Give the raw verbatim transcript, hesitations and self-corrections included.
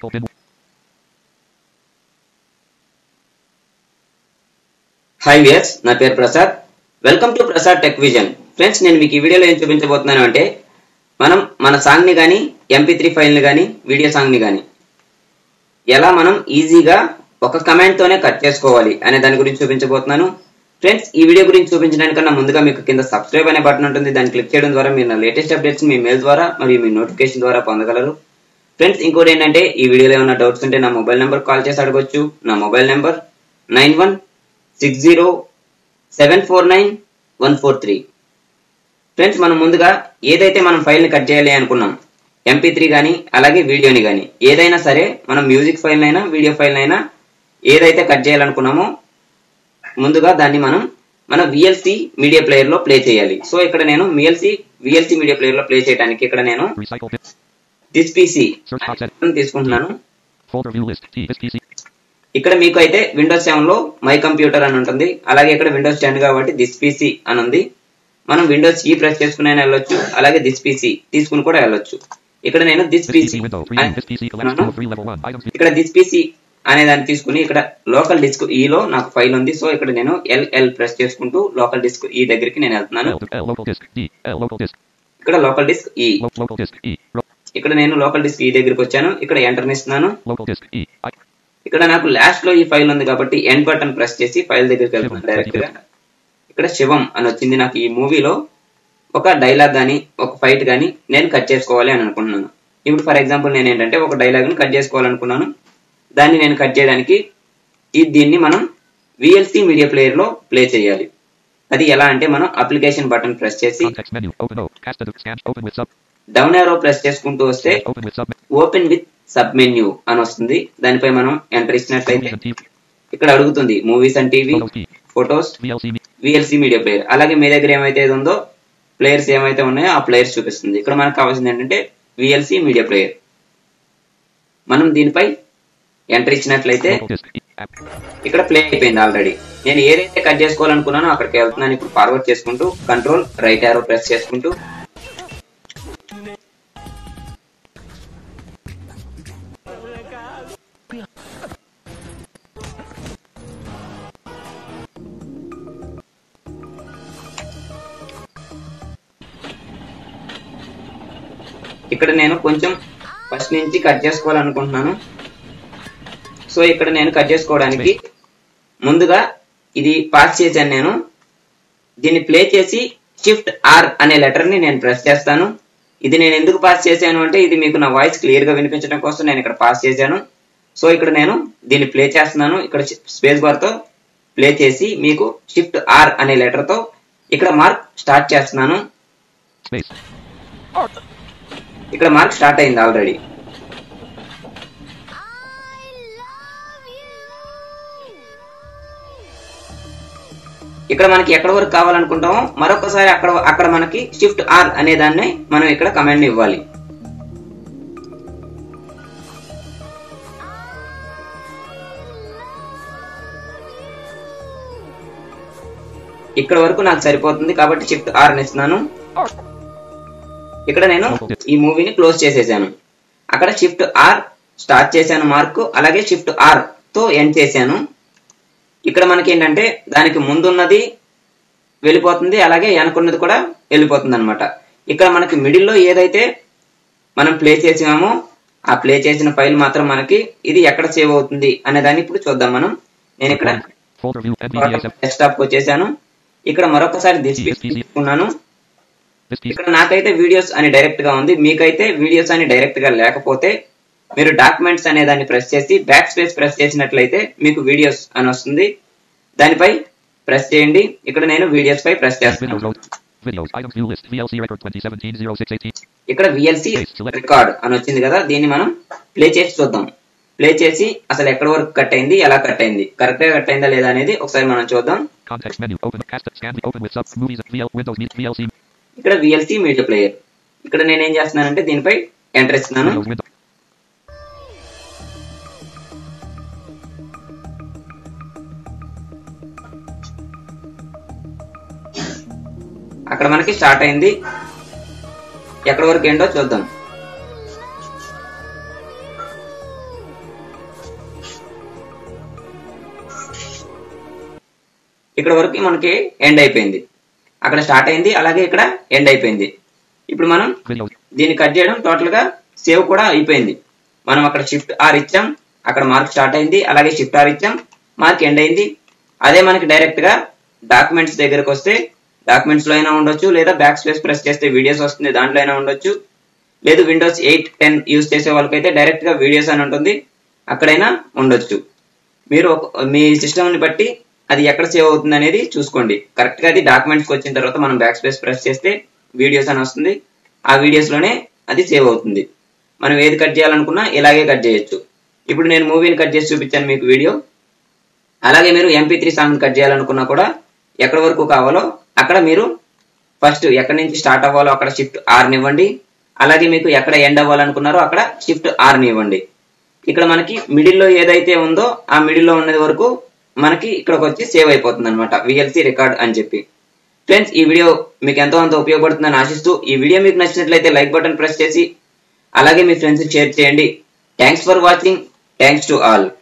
Hi viewers, నా పేరు Prasad. Welcome to Prasad tech vision. Friends, నేను మీకు ఈ వీడియోలో ఏం చూపించబోతున్నాను అంటే మనం మన సాంగ్ ని గాని ఎం పీ త్రీ ఫైల్ ని గాని వీడియో సాంగ్ ని గాని ఎలా మనం ఈజీగా ఒక కమాండ్ తోనే కట్ చేసుకోవాలి అనే దాని గురించి చూపించబోతున్నాను. ఫ్రెండ్స్, ఈ వీడియో గురించి చూపించడానికన్నా ముందుగా మీకు కింద సబ్స్క్రైబ్ అనే బటన్ ఉంటుంది. దాన్ని క్లిక్ చేయడం ద్వారా మీరు నా లేటెస్ట్ అప్డేట్స్ మీ మెయిల్ ద్వారా మరియు మీ నోటిఫికేషన్ ద్వారా పొందగలరు. ఫ్రెండ్స్, ఇంకోటి ఏంటంటే ఈ వీడియోలో ఏమైనా డౌట్స్ ఉంటే నా మొబైల్ నెంబర్ కాల్ చేసి అడగొచ్చు. నా mobile number nine one six zero seven four nine one four three. Friends, మనం ముందుగా ఏదైతే మనం ఫైల్ ని కట్ చేయాలి అనుకున్నాం, ఎం పీ త్రీ గానీ అలాగే వీడియోని గానీ ఏదైనా సరే, మనం మ్యూజిక్ ఫైల్ అయినా వీడియో ఫైల్ అయినా ఏదైతే కట్ చేయాలనుకున్నామో ముందుగా దాన్ని మనం మన V L C media player లో ప్లే చేయాలి. సో ఇక్కడ నేను V L C V L C media player లో ప్లే చేయడానికి ఇక్కడ నేను దిస్ పీసీ తీసుకుంటున్నాను. ఇక్కడ మీకు అయితే విండోస్ సెవెన్ లో మై కంప్యూటర్ అని ఉంటుంది, అలాగే ఇక్కడ విండోస్ టెన్ కాబట్టి దిస్ పీసీ అని ఉంది. మనం విండోస్ ఈ ప్రెస్ చేసుకుని వెళ్ళొచ్చు, అలాగే దిస్ పీసీ తీసుకుని కూడా వెళ్ళొచ్చు. ఇక్కడ నేను దిస్ పీసీ ఇక్కడ దిస్ పీసీ అనే దాన్ని తీసుకుని ఇక్కడ లోకల్ డిస్క్ ఈ లో నాకు ఫైల్ ఉంది. సో ఇక్కడ నేను ఎల్ ఎల్ ప్రెస్ చేసుకుంటూ లోకల్ డిస్క్ ఈ దగ్గరికి నేను వెళ్తున్నాను. ఇక్కడ లోకల్ డిస్క్ ఈ ఇక్కడ నేను లోకల్ డిస్క్ ఈ దగ్గరికి వచ్చాను. ఇక్కడ ఎంటర్ ఇస్తున్నాను. ఇక్కడ నాకు లాస్ట్ లో ఈ ఫైల్ ఉంది కాబట్టి ఎండ్ బటన్ ప్రెస్ చేసి ఫైల్ దగ్గరికి వెళ్తున్నాను డైరెక్ట్ గా. ఇక్కడ శివం అని వచ్చింది. నాకు ఈ మూవీలో ఒక డైలాగ్ గానీ ఒక ఫైట్ గానీ నేను కట్ చేసుకోవాలి అని అనుకుంటున్నాను. ఇప్పుడు ఫర్ ఎగ్జాంపుల్ నేను ఏంటంటే ఒక డైలాగ్ ని కట్ చేసుకోవాలనుకున్నాను. దాన్ని నేను కట్ చేయడానికి ఈ దీన్ని మనం V L C media player లో ప్లే చేయాలి. అది ఎలా అంటే మనం అప్లికేషన్ బటన్ ప్రెస్ చేసి డౌన్ యారో ప్రెస్ చేసుకుంటూ వస్తే ఓపెన్ విత్ సబ్ మెన్యూ అని వస్తుంది. దానిపై మనం ఎంటర్ ఇచ్చినట్లయితే ఇక్కడ అడుగుతుంది movies and TV, photos, V L C media player. అలాగే మీ దగ్గర ఏమైతే ఉందో ప్లేయర్స్ ఏమైతే ఉన్నాయో ఆ ప్లేయర్స్ చూపిస్తుంది. ఇక్కడ మనకు కావాల్సింది ఏంటంటే V L C media player. మనం దీనిపై ఎంటర్ ఇచ్చినట్లయితే ఇక్కడ ప్లే అయిపోయింది ఆల్రెడీ. నేను ఏదైతే కట్ చేసుకోవాలనుకున్నానో అక్కడికి వెళ్తున్నాను. ఇప్పుడు ఫార్వర్డ్ చేసుకుంటూ కంట్రోల్ రైట్ యారో ప్రెస్ చేసుకుంటూ ఇక్కడ నేను కొంచెం ఫస్ట్ నుంచి కట్ చేసుకోవాలనుకుంటున్నాను. సో ఇక్కడ నేను కట్ చేసుకోవడానికి ముందుగా ఇది పాస్ చేశాను. నేను దీన్ని ప్లే చేసి షిఫ్ట్ ఆర్ అనే లెటర్ ని నేను ప్రెస్ చేస్తాను. ఇది నేను ఎందుకు పాస్ చేశాను అంటే ఇది మీకు నా వాయిస్ క్లియర్ గా వినిపించడం కోసం నేను ఇక్కడ పాస్ చేశాను. సో ఇక్కడ నేను దీన్ని ప్లే చేస్తున్నాను. ఇక్కడ స్పేస్ బార్ తో ప్లే చేసి మీకు షిఫ్ట్ ఆర్ అనే లెటర్ తో ఇక్కడ మార్క్ స్టార్ట్ చేస్తున్నాను. ఇక్కడ మార్క్ స్టార్ట్ అయింది ఆల్రెడీ. ఇక్కడ మనకి ఎక్కడ వరకు కావాలనుకుంటామో మరొకసారి అక్కడ అక్కడ మనకి షిఫ్ట్ ఆర్ అనే దాన్ని మనం ఇక్కడ కమాండ్ ఇవ్వాలి. ఇక్కడ వరకు నాకు సరిపోతుంది కాబట్టి షిఫ్ట్ ఆర్ అని ఇస్తున్నాను. ఇక్కడ నేను ఈ మూవీని క్లోజ్ చేసేసాను. అక్కడ షిఫ్ట్ ఆర్ స్టార్ట్ చేశాను మార్క్, అలాగే షిఫ్ట్ ఆర్ తో ఎండ్ చేశాను. ఇక్కడ మనకి ఏంటంటే దానికి ముందున్నది వెళ్ళిపోతుంది, అలాగే వెనకున్నది కూడా వెళ్ళిపోతుంది అనమాట. ఇక్కడ మనకి మిడిల్ లో ఏదైతే మనం ప్లే చేసామో ఆ ప్లే చేసిన ఫైల్ మాత్రం మనకి ఇది ఎక్కడ సేవ్ అవుతుంది అనే దాన్ని ఇప్పుడు చూద్దాం మనం. నేను ఇక్కడ డెస్క్టాప్ కి వచ్చేసాను. ఇక్కడ మరొకసారి తీసుకున్నాను. ఇక్కడ నాకైతే వీడియోస్ అని డైరెక్ట్ గా ఉంది, మీకైతే వీడియోస్ అని డైరెక్ట్ గా లేకపోతే మీరు డాక్యుమెంట్స్ అనే దాన్ని ప్రెస్ చేసి బ్యాక్ స్పేస్ ప్రెస్ చేసినట్లయితే మీకు వీడియోస్ అని వస్తుంది. దానిపై ప్రెస్ చేయండి. ఇక్కడ నేను వీడియోస్ పై ప్రెస్ చేస్తున్నాను. ఇక్కడ వి ఎల్ సి రికార్డ్ అని వచ్చింది కదా, దీన్ని మనం ప్లే చేసి చూద్దాం. ప్లే చేసి అసలు ఎక్కడ వరకు కట్ అయింది, ఎలా కట్ అయింది, కరెక్ట్ గా కట్ అయిందా లేదా అనేది ఒకసారి మనం చూద్దాం. ఇక్కడ V L C media player. ఇక్కడ నేను ఏం చేస్తున్నానంటే దీనిపై ఎంటర్ ఇస్తున్నాను. అక్కడ మనకి స్టార్ట్ అయింది. ఎక్కడ వరకు ఏంటో చూద్దాం. ఇక్కడ వరకు మనకి ఎండ్ అయిపోయింది. అక్కడ స్టార్ట్ అయింది, అలాగే ఇక్కడ ఎండ్ అయిపోయింది. ఇప్పుడు మనం దీన్ని కట్ చేయడం టోటల్ గా సేవ్ కూడా అయిపోయింది. మనం అక్కడ షిఫ్ట్ ఆర్ ఇచ్చాం, అక్కడ మార్క్ స్టార్ట్ అయింది, అలాగే షిఫ్ట్ ఆర్ ఇచ్చాం, మార్క్ ఎండ్ అయింది. అదే మనకి డైరెక్ట్ గా డాక్యుమెంట్స్ దగ్గరకు వస్తే డాక్యుమెంట్స్ లో అయినా ఉండొచ్చు, లేదా బ్యాక్ స్పేస్ ప్రెస్ చేస్తే వీడియోస్ వస్తుంది దాంట్లో అయినా ఉండొచ్చు, లేదు విండోస్ ఎయిట్ టెన్ యూజ్ చేసే వాళ్ళకైతే డైరెక్ట్ గా వీడియోస్ అని ఉంటుంది, అక్కడైనా ఉండొచ్చు. మీరు మీ సిస్టమ్ ని బట్టి అది ఎక్కడ సేవ్ అవుతుంది అనేది చూసుకోండి. కరెక్ట్ గా అది డాక్యుమెంట్స్ కి వచ్చిన తర్వాత మనం బ్యాక్ స్పేస్ ప్రెస్ చేస్తే వీడియోస్ అని వస్తుంది, ఆ వీడియోస్ లోనే అది సేవ్ అవుతుంది. మనం ఏది కట్ చేయాలనుకున్నా ఇలాగే కట్ చేయొచ్చు. ఇప్పుడు నేను మూవీని కట్ చేసి చూపించాను మీకు వీడియో. అలాగే మీరు ఎంపీ త్రీ సాంగ్ కట్ చేయాలనుకున్నా కూడా ఎక్కడ వరకు కావాలో అక్కడ మీరు ఫస్ట్ ఎక్కడి నుంచి స్టార్ట్ అవ్వాలో అక్కడ షిఫ్ట్ ఆర్ నివ్వండి, అలాగే మీకు ఎక్కడ ఎండ్ అవ్వాలనుకున్నారో అక్కడ షిఫ్ట్ ఆర్ నివ్వండి. ఇక్కడ మనకి మిడిల్ లో ఏదైతే ఉందో ఆ మిడిల్ లో ఉన్నది వరకు మనకి ఇక్కడికి వచ్చి సేవ్ అయిపోతుంది అనమాట, విఎల్సి రికార్డ్ అని చెప్పి. ఫ్రెండ్స్, ఈ వీడియో మీకు ఎంతో అంత ఉపయోగపడుతుందని ఆశిస్తూ, ఈ వీడియో మీకు నచ్చినట్లయితే లైక్ బటన్ ప్రెస్ చేసి అలాగే మీ ఫ్రెండ్స్ షేర్ చేయండి. Thanks for watching. Thanks to all.